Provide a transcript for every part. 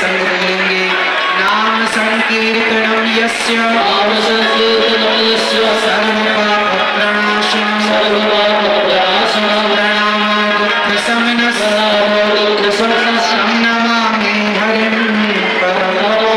संग बोलेंगे। नाम संकीर्तनम यस्य सर्वपापप्रणाशनम प्रणामो दुःखशमनः नमामि हरिं परम।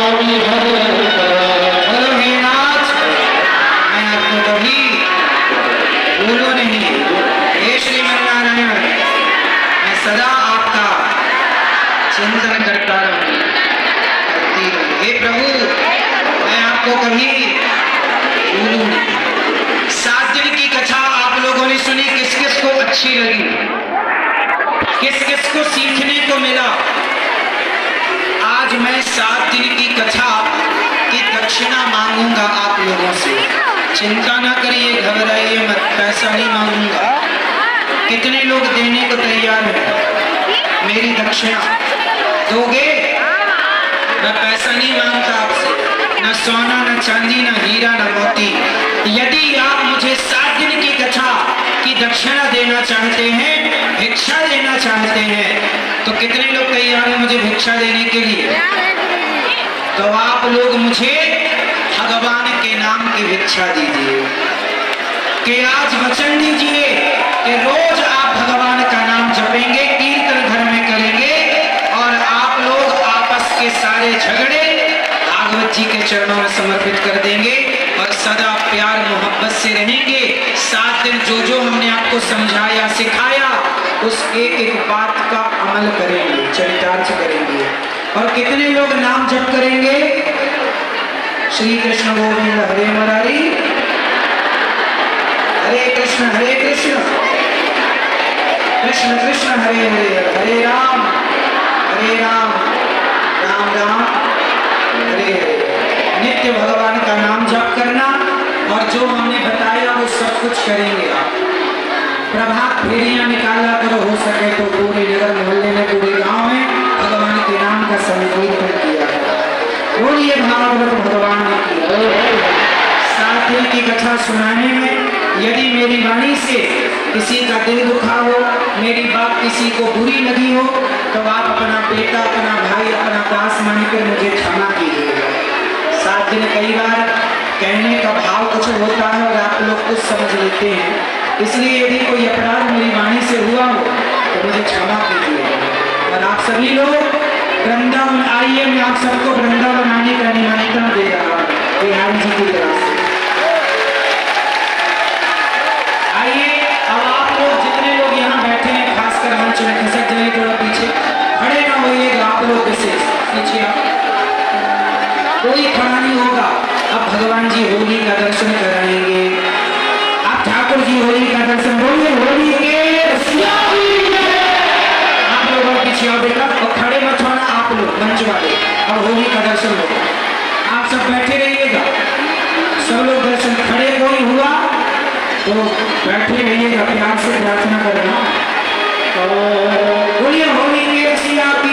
बोलो हे नाथ, मैं आपको कभी भूलूं नहीं। हे श्रीमन्नारायण, मैं सदा आपका चिंतन करता रहूं। हे प्रभु, मैं आपको कभी भूलूं नहीं। 7 दिन की कथा आप लोगों ने सुनी, किस किस को अच्छी लगी, किस किस को सीखने को मिला। आज मैं 7 दिन की कथा की दक्षिणा मांगूंगा आप लोगों से। चिंता ना करिए, घबराइए मत, पैसा नहीं मांगूंगा। कितने लोग देने को तैयार हैं मेरी दक्षिणा? दोगे? मैं पैसा नहीं मांगता आपसे, न सोना, न चांदी, न हीरा, न मोती। यदि आप मुझे 7 दिन की कथा की दक्षिणा देना चाहते हैं, भिक्षा देना चाहते हैं, तो कितने लोग तैयार हैं मुझे भिक्षा देने के लिए? तो आप लोग मुझे भगवान के नाम की भिक्षा दीजिए, कि आज वचन दीजिए कि रोज आप भगवान का नाम जपेंगे, कीर्तन घर में करेंगे, और आप लोग आपस के सारे झगड़े भागवत जी के चरणों में समर्पित कर देंगे और सदा प्यार मोहब्बत से रहेंगे। 7 दिन जो जो हमने आपको समझाया सिखाया, उस एक एक बात का अमल करेंगे, चरितार्थ करेंगे। और कितने लोग नाम जप करेंगे? श्री कृष्ण गोविंद हरे मुरारी, हरे कृष्ण कृष्ण कृष्ण हरे हरे, हरे राम राम राम हरे हरे। नित्य भगवान का नाम जप करना, और जो हमने बताया वो सब कुछ करेंगे आप। प्रभात फेरियां निकाला करो, हो सके तो पूरे नगर मोहल्ले में, पूरे गांव में भगवान के नाम का संकीर्तन किया। बोलिए भागवत भगवान की। 7 दिन की कथा सुनाने में यदि मेरी वाणी से किसी का दिल दुखा हो, मेरी बात किसी को बुरी लगी हो, तो आप अपना बेटा, अपना भाई, अपना दास मानकर मुझे क्षमा कीजिएगा। 7 दिन कई बार कहने का भाव कुछ होता है और आप लोग कुछ समझ लेते हैं, इसलिए यदि कोई अपराध मेरी वाणी से हुआ हो तो मुझे क्षमा कीजिएगा। और आप सभी लोग वृंदावन आइए, मैं आप सबको वृंदावन आने का निमंत्रण दे रहा हूँ बिहारी जी की तरफ से। आइए, अब आप लोग जितने लोग यहाँ बैठे हैं, खासकर मंच में खिसक जाइए, थोड़ा पीछे खड़े ना होइएगा आप लोग, विशेष पीछे आप, कोई खड़ा नहीं होगा। अब भगवान जी होली का दर्शन कराएंगे। आप ठाकुर जी होली का दर्शन, बोलिए होली के आप लोग पीछे आओ बेटा, और खड़े मत होना आप लोग मंच वाले। अब होली का दर्शन होगा, आप सब बैठे रहिएगा, सब लोग दर्शन। खड़े कोई हुआ तो बैठे रहिएगा, प्यार से प्रार्थना करना। बोलिए होली के सिया की।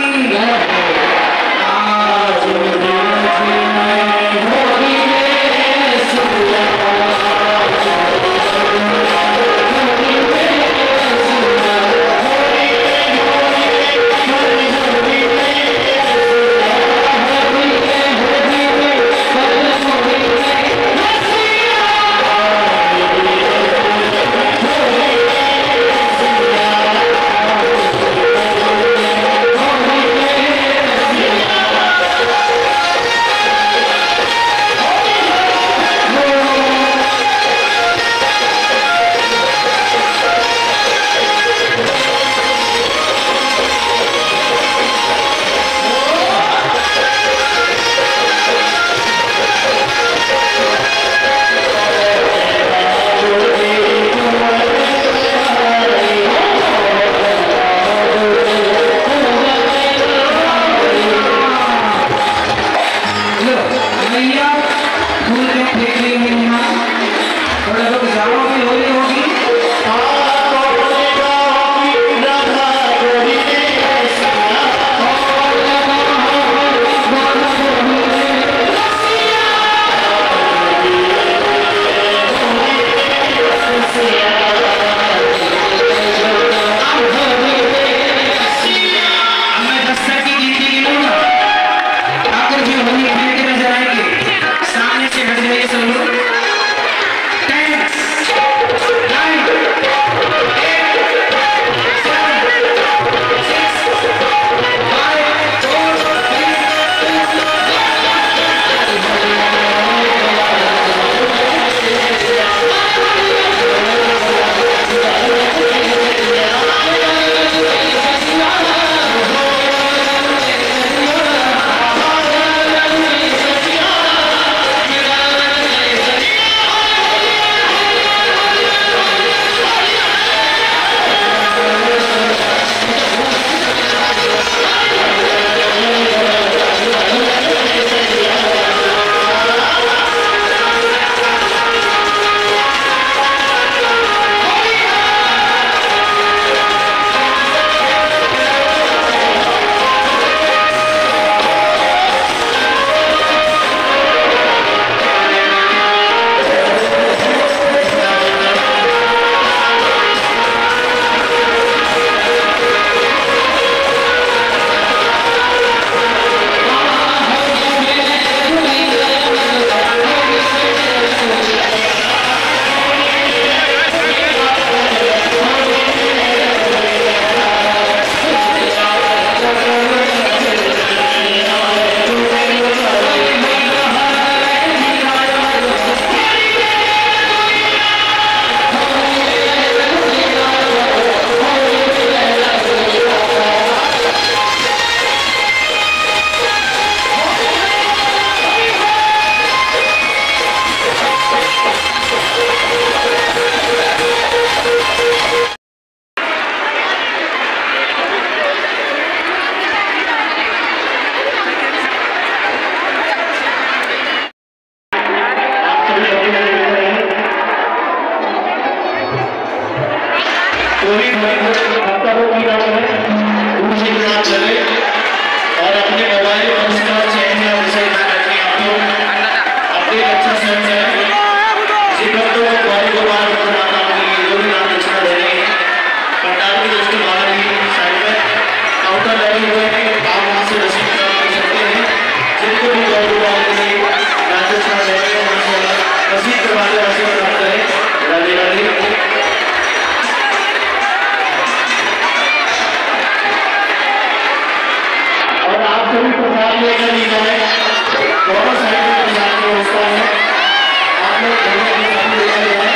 सभी प्रसाद लेकर ही जाए, दोनों साइड में प्रसाद की व्यवस्था है, आप लोग घर में प्रसाद लेकर जाए।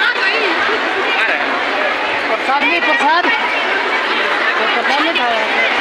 प्रसाद नहीं खाया।